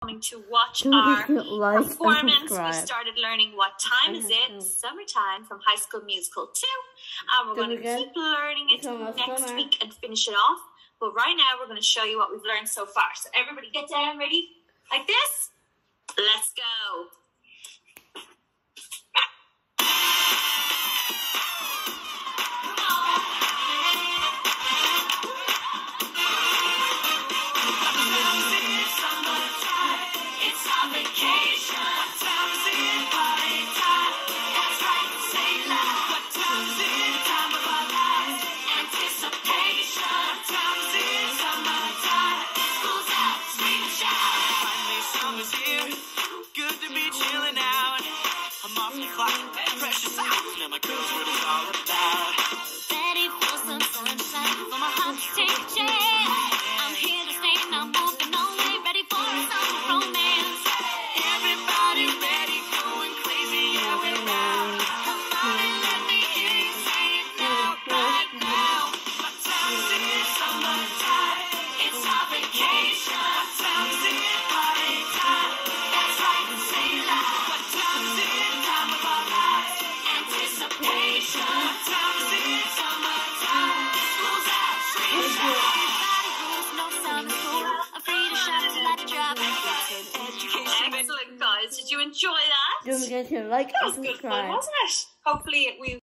to watch Don't our forget to like and performance. We subscribe. started learning What Time Is It? Summertime from High School Musical 2. And we're Don't going to forget, keep learning it it's almost next summer. week and finish it off. But right now we're going to show you what we've learned so far. So everybody get down, ready? Like this? Let's go. Precious hours, now my girl's what it's all about. Ready for some sunshine for my heart to take a chance. I'm here to stay, not moving away. Ready for some romance. Everybody ready, going crazy, yeah, we're now. Come on and let me hear you say it now, right now. My time is in summertime, it's our vacation. My time is in party time, that's right, say it loud. My time is in time of our lives. Anticipation. What time is it? Summertime. School's out. Free to shop. Everybody rules, no summer school. I'm free to shop till I drop. Education. Excellent, guys. Did you enjoy that? Don't forget to like That and was good fun, subscribe. wasn't it? Hopefully we